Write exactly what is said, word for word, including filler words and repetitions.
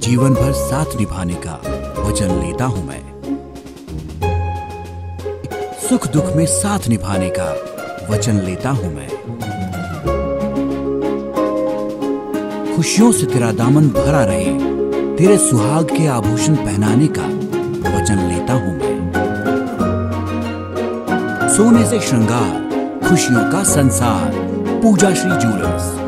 जीवन भर साथ निभाने का वचन लेता हूं मैं। सुख दुख में साथ निभाने का वचन लेता हूं मैं। खुशियों से तेरा दामन भरा रहे, तेरे सुहाग के आभूषण पहनाने का वचन लेता हूं मैं। सोने से श्रृंगार, खुशियों का संसार, पूजा श्री ज्वेलर्स।